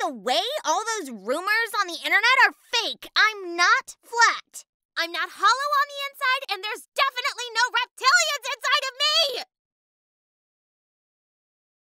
the way, all those rumors on the internet are fake. I'm not flat. I'm not hollow on the inside, and there's definitely no reptilian